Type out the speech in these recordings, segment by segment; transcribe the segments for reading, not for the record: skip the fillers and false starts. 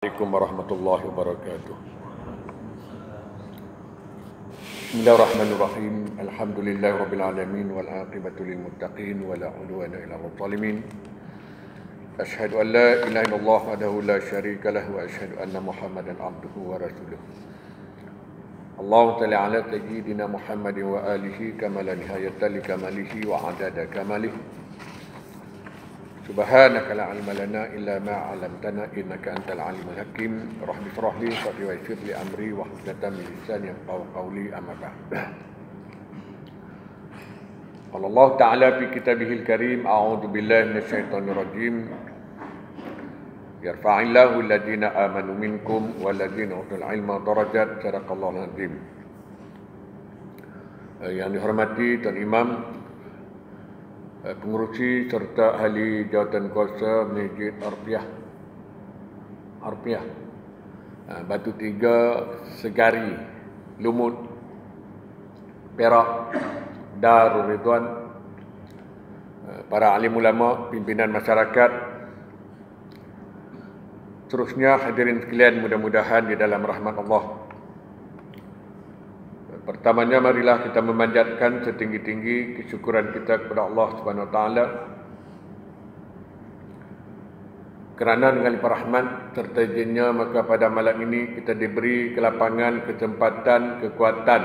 Assalamualaikum warahmatullahi wabarakatuh. Bismillahirrahmanirrahim. Alhamdulillahirabbil alamin wal aqibatu lil muttaqin wa la udwana illa 'alal zalimin. Asyhadu an la ilaha illallah wahdahu la syarika lahu wa asyhadu anna Muhammadan 'abduhu wa rasuluh. Allahumma shalli 'ala sayyidina Muhammadin wa alihi kama la nihayata li kamalihi wa 'adada kamalihi. Subhanaka la ilma lana illa ma 'allamtana innaka antal alimul hakim. Rabbi shrah li sadri wa yassir li amri wa hlul 'uqdatam min lisani yafqahu qawli amma ba'd. Qala Allah Ta'ala fi kitabihil karim, a'udzu billahi minasyaitonir rajim. Yarfa'illahu alladhina amanu minkum walladhina utul 'ilma darajat. Sadaqallahul azim. Yang dihormati Tuan Imam, pengurusi serta ahli jawatan kuasa Masjid Arpiah Batu Tiga, Segari, Lumut, Perak, Darul Ridwan, para alim ulama, pimpinan masyarakat, seterusnya hadirin sekalian, mudah-mudahan di dalam rahmat Allah. Pertamanya, marilah kita memanjatkan setinggi-tinggi kesyukuran kita kepada Allah Subhanahu Wa Taala kerana dengan limpah rahmat serta izinnya, maka pada malam ini kita diberi kelapangan, kesempatan, kekuatan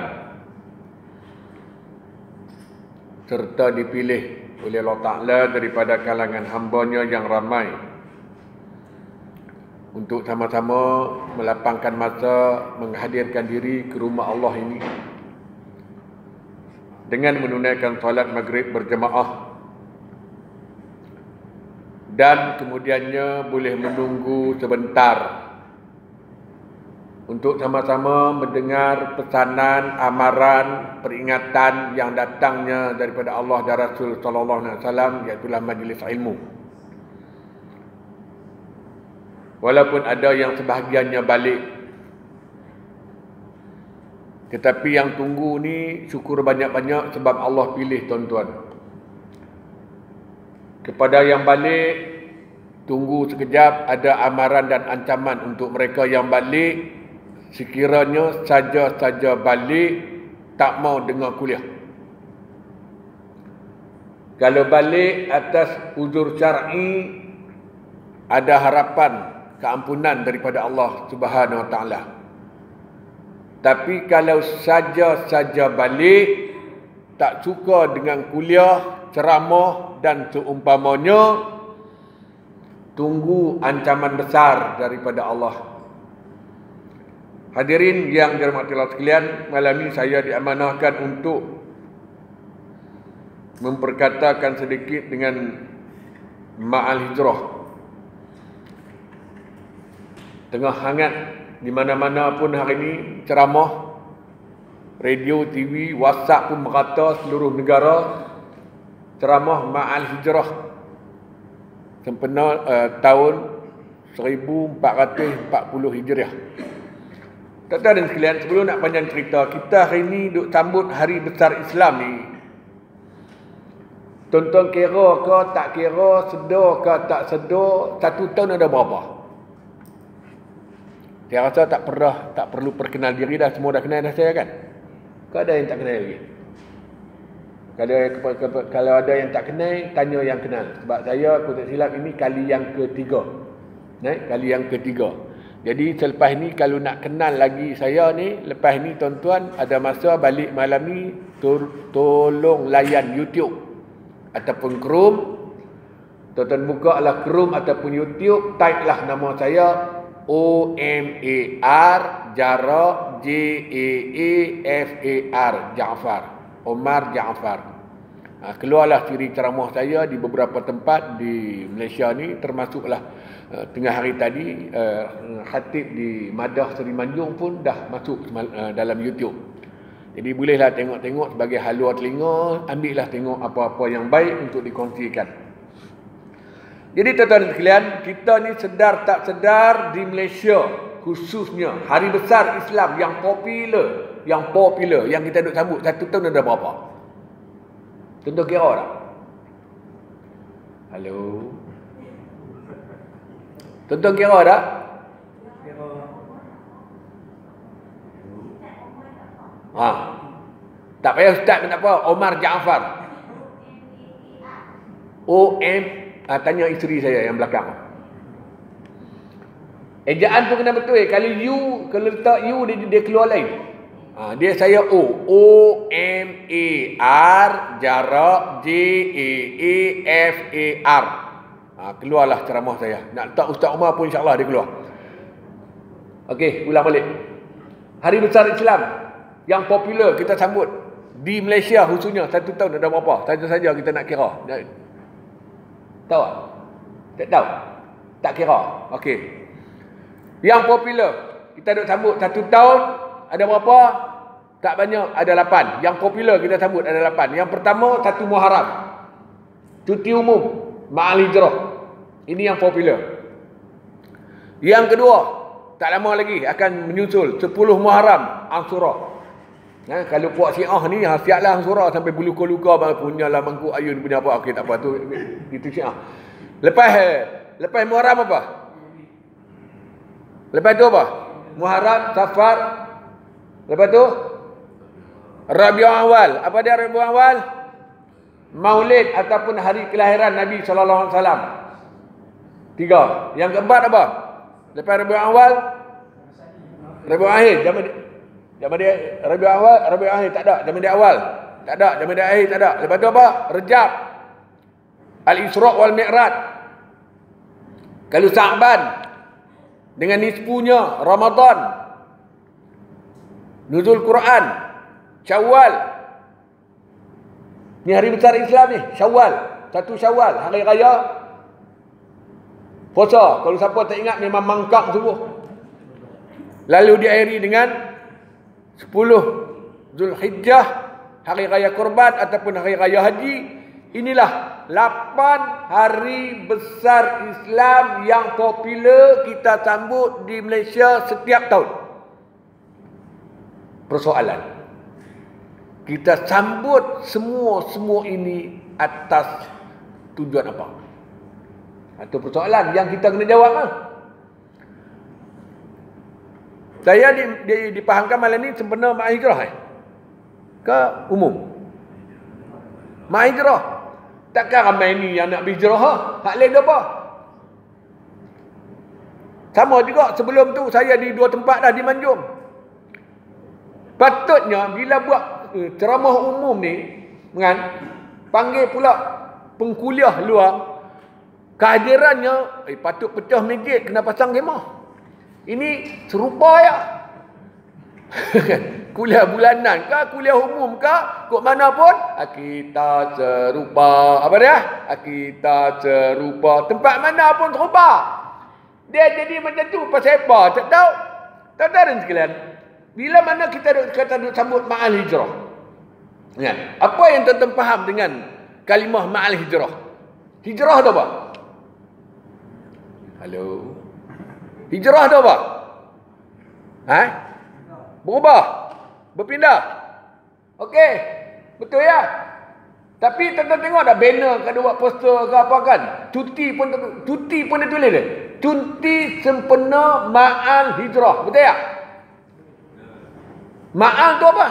serta dipilih oleh Allah Ta'ala daripada kalangan hamba-Nya yang ramai untuk sama-sama melapangkan masa menghadirkan diri ke rumah Allah ini dengan menunaikan salat maghrib berjemaah, dan kemudiannya boleh menunggu sebentar untuk sama-sama mendengar pesanan, amaran, peringatan yang datangnya daripada Allah dan Rasul sallallahu alaihi wasallam, iaitu majlis ilmu. Walaupun ada yang sebahagiannya balik, tetapi yang tunggu ni syukur banyak-banyak sebab Allah pilih tuan-tuan. Kepada yang balik, tunggu sekejap, ada amaran dan ancaman untuk mereka yang balik. Sekiranya saja-saja balik, tak mau dengar kuliah. Kalau balik atas uzur syar'i, ada harapan keampunan daripada Allah Subhanahu Wa Taala. Tapi kalau saja-saja balik, tak suka dengan kuliah, ceramah dan seumpamanya, tunggu ancaman besar daripada Allah. Hadirin yang dirahmati Allah sekalian, malam ini saya diamanahkan untuk memperkatakan sedikit dengan Ma'al Hijrah. Tengah hangat di mana-mana pun hari ini ceramah, radio, TV, WhatsApp pun merata seluruh negara. Ceramah Ma'al Hijrah sempena tahun 1440 Hijriah. Tuan-tuan dan sekalian, sebelum nak panjang cerita, kita hari ini duk sambut hari besar Islam ni. Tuan-tuan kira ke tak kira, sedar ke tak sedar, 1 tahun ada berapa? Saya rasa tak perlu perkenal diri dah, semua dah kenal dah saya kan? Kau ada yang tak kenal lagi? Kalau ada yang tak kenal, tanya yang kenal. Sebab saya, aku tak silap, ini kali yang ketiga. Kali yang ketiga. Jadi selepas ni kalau nak kenal lagi saya ni, lepas ni tuan-tuan ada masa balik malam ni, tolong layan YouTube ataupun Chrome. Tuan-tuan buka lah Chrome ataupun YouTube, type lah nama saya OMAR jarak JAAFAR, Jaafar, Omar Jaafar. Keluarlah ciri ceramah saya di beberapa tempat di Malaysia ni, termasuklah tengah hari tadi khatib di Madah Seri Manjung pun dah masuk dalam YouTube. Jadi bolehlah tengok-tengok sebagai haluan telinga, ambillah tengok apa-apa yang baik untuk dikongsikan. Jadi tuan-tuan dan sekalian, kita ni sedar tak sedar di Malaysia khususnya hari besar Islam yang popular yang kita duk sambut 1 tahun ada berapa? Tuan-tuan kira tak? Halo. Tuan-tuan kira tak? Ha. Tak payah ustaz pun tak apa. Omar Jaafar. Tanya isteri saya yang belakang. Ejaan tu kena betul. Kalau letak U dia keluar lain. Dia saya OMAR jarak JAAFAR. Keluarlah ceramah saya. Nak letak Ustaz Umar pun insya-Allah dia keluar. Okey, ulang balik. Hari Besar Islam yang popular kita sambut di Malaysia khususnya 1 tahun ada berapa? Saja-saja kita nak kira. Tahu tak? Tak tahu. Tak kira. Okey. Yang popular kita duk sambut 1 tahun ada berapa? Tak banyak, ada 8. Yang popular kita sambut ada 8. Yang pertama 1 Muharram. Cuti umum, Ma'al Hijrah. Ini yang popular. Yang kedua, tak lama lagi akan menyusul 10 Muharram, Ashura. Kalau puak Syiah ni siaplah Ashura sampai berluka-luka punyalah mangkuk ayun punya apa. Okey tak apa tu itu Syiah. Lepas Muharram apa? Lepas tu apa? Muharram, Safar. Lepas tu Rabiul Awal. Apa dia Rabiul Awal? Maulid ataupun hari kelahiran Nabi sallallahu alaihi wasallam. 3. Yang keempat apa? Lepas Rabiul Awal, Rabiul Akhir. Zaman dia Rabiul Awal, Rabiul Akhir tak ada. Zaman dia awal tak ada. Zaman dia akhir tak ada. Lepas tu apa? Rejab, Al-Isra' wal Mi'raj. Kalau Sa'ban dengan nisfunya Ramadan, Nuzul Quran, Syawal. Ni hari besar Islam ni, Syawal. 1 Syawal, hari raya puasa. Kalau siapa tak ingat memang mangkak sungguh. Lalu diakhiri dengan 10 Zulhijjah, hari raya Kurban ataupun hari raya haji. Inilah 8 hari besar Islam yang popular kita sambut di Malaysia setiap tahun. Persoalan, kita sambut semua ini atas tujuan apa? Itu persoalan yang kita kena jawab lah. Saya dipahamkan malam ni sempena Ma'al Hijrah ke umum? Ma'al Hijrah. Takkan ramai ni yang nak berhijrah. Hak lain apa? Sama juga sebelum tu saya di 2 tempat dah di Manjung. Patutnya bila buat ceramah umum ni kan, panggil pula pengkuliah luar, kehadirannya patut pecah masjid, kena pasang kemah. Ini serupa ya. Kuliah bulanan ke, kuliah umum ke, kok mana pun kita serupa. Apa dia? Kita serupa. Tempat mana pun serupa. Dia jadi macam tu pasal apa? Tak tahu. Tak tahu dan sekalian. Bila mana kita duk sambut Ma'al Hijrah. Kan? Apa yang tuan-tuan faham dengan kalimah Ma'al Hijrah? Hijrah tu apa? Halo. Hijrah tu apa? Berubah. Berpindah. Okey. Betul ya? Tapi tuan-tuan tengok dah banner kada buat poster ke apa kan? Cuti pun dia tulis dia. Cuti sempena Ma'al Hijrah. Betul ya? Ma'al tu apa?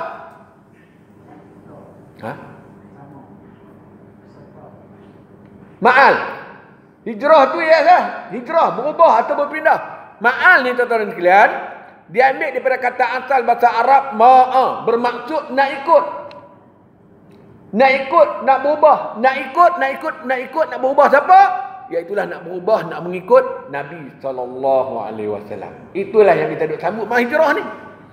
Ma'al. Hijrah tu ya sah. Hijrah berubah atau berpindah. Ma'al ni tuan-tuan sekalian, dia ambil daripada kata asal bahasa Arab ma'a, bermaksud nak ikut. Nak ikut, nak berubah, nak ikut, nak berubah siapa? Iaitulah nak berubah, nak mengikut Nabi SAW. Itulah yang kita duk sambut Ma'al Hijrah ni.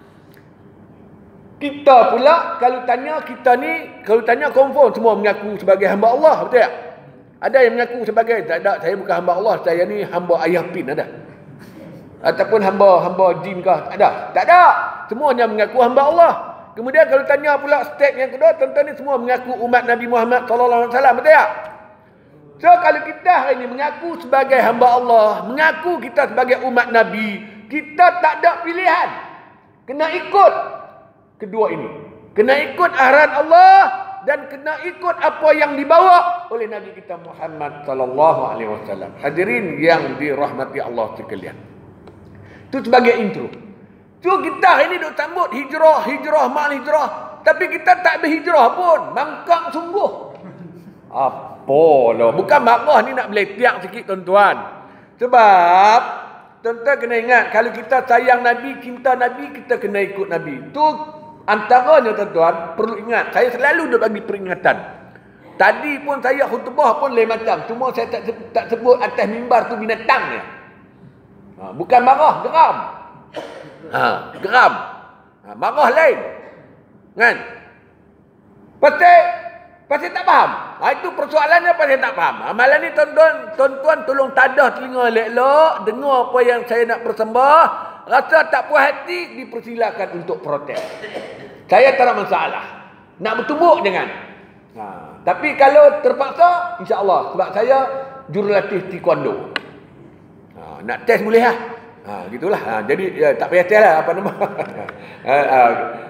Kita pula kalau tanya confirm semua mengaku sebagai hamba Allah, betul tak? Ada yang mengaku sebagai tak ada, saya bukan hamba Allah, saya ni hamba ayah pin ada. Ataupun hamba jin ke? Tak ada. Semuanya mengaku hamba Allah. Kemudian kalau tanya pula step yang kedua, tuan-tuan ni semua mengaku umat Nabi Muhammad sallallahu alaihi wasallam, betul tak? So kalau kita hari ini mengaku sebagai hamba Allah, mengaku kita sebagai umat Nabi, kita tak ada pilihan. Kena ikut kedua ini. Kena ikut arahan Allah dan kena ikut apa yang dibawa oleh Nabi kita Muhammad sallallahu alaihi wasallam. Hadirin yang dirahmati Allah sekalian. Itu sebagai intro. Tu kita hari ni duk sambut hijrah, mal hijrah. Tapi kita tak berhijrah pun. Mangkak sungguh. Apa lah. Bukan marah ni nak beletiak sikit tuan-tuan. Sebab tuan-tuan kena ingat, kalau kita sayang Nabi, cinta Nabi, kita kena ikut Nabi. Tu antaranya tuan-tuan, perlu ingat. Saya selalu dah bagi peringatan. Tadi pun saya khutbah pun lain macam. Cuma saya tak sebut atas mimbar tu binatang dia. Bukan marah, geram. Geram. Marah lain. Kan? Pasal tak faham. Itu persoalannya pasal tak faham. Malam ni tuan-tuan tolong tadah telinga elok-elok, dengar apa yang saya nak persembah. Rasa tak puas hati, dipersilakan untuk protes. Saya tak ada masalah. Nak bertumbuk jangan. Tapi kalau terpaksa, insya-Allah, sebab saya jurulatih taekwondo. Nak test boleh lah. Gitulah. Jadi tak payah test lah apa nama.